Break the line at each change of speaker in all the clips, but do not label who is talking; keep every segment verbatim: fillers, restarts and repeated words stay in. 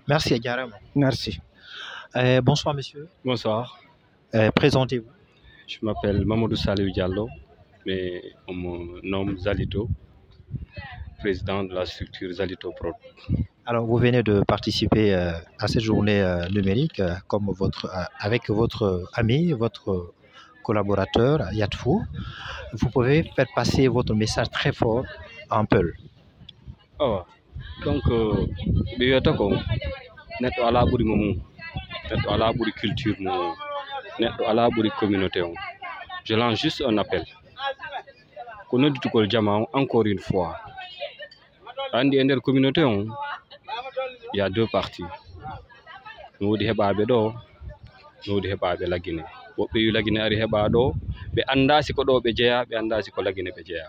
Merci, Diarama.
Merci.
Euh, bonsoir, monsieur.
Bonsoir.
Euh, Présentez-vous.
Je m'appelle Mamadou Salou Diallo, mais on me nomme Zalito, président de la structure Zalito Prod.
Alors, vous venez de participer euh, à cette journée euh, numérique euh, comme votre, euh, avec votre ami, votre collaborateur, Yatfou. Vous pouvez faire passer votre message très fort en Peul.
Ah, donc, je vais net ala buri momu net ala buri culture momu net ala buri communauté on. Je lance juste un appel ko noddi tukol jama encore une fois andi ender communauté on il y a deux parties no wodi hebabe do no wodi hebabe lagine wobbe yu lagine ari heba do be anda si ko do be jeya be anda si ko lagine be jeya.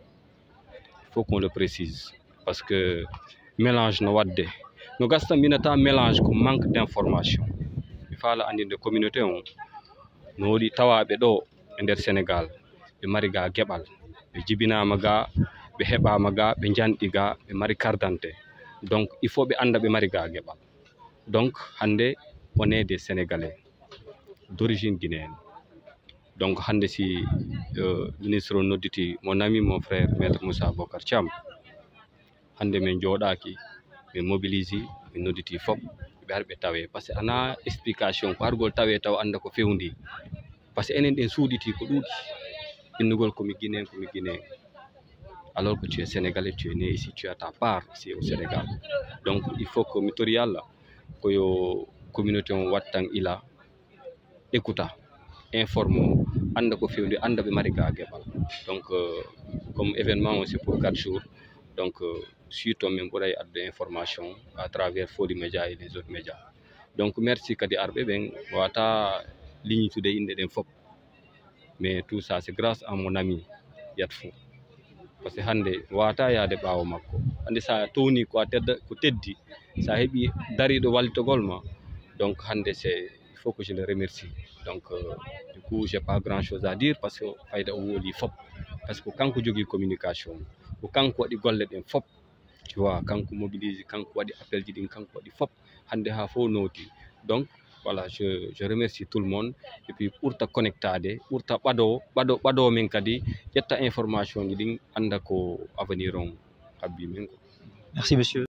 Il faut qu'on le précise parce que mélange no wadde no gasta minata mélange ko manque d'information. Il faut la andi de communauté on no wodi tawabe do e nder Sénégal be mari ga gebal be jibinama ga be hebama ga be jandi ga be mari carte d'identité. Donc il faut be anda be mari ga gebal. Donc hande on est des Sénégalais d'origine guinéenne. Donc hande si euh, ministre nodditi mon ami mon frère maître Moussa Bokar Thiam hande men jodaki men mobilise men nodditi fop be harbe tawe parce que ana explication ko hargol tawe taw anda ko fewndi parce que enen den souditi ko dudi innugol ko mi guinéen ko mi guinéen alors que tu es sénégalais, tu es né ici, tu as ta part ici au Sénégal. Donc il faut que mitorial ko yo communauté on wattang ila écouta informe anda ko fewndi anda be mari ga gebal. Donc euh, comme événement c'est pour quatre jours. Donc euh, surtout même pour ay adde information à travers Fodi Média et les autres médias. Donc merci kadi arbe ben wata ligne tude inde den fop. Mais tout ça c'est grâce à mon ami Yatfou. Parce que hande wata yaade bawo makko hande sa toni ko tedda ko teddi sa hebi dari do walitogol ma. Donc hande c'est il faut que je le remercie. Donc euh, du coup j'ai pas grand chose à dire parce que fayda o woli fop parce que kanko jogi communication ko kanko wadi golle den fop tu vois kanko mobilise kanko wadi appel ji din kanko wadi fop hande ha fo noti. Donc voilà, je, je remercie tout le monde et puis pour ta connectade pour ta bado bado bado men kadi yetta information ji din anda ko avenir on habbi men ko.
Merci monsieur.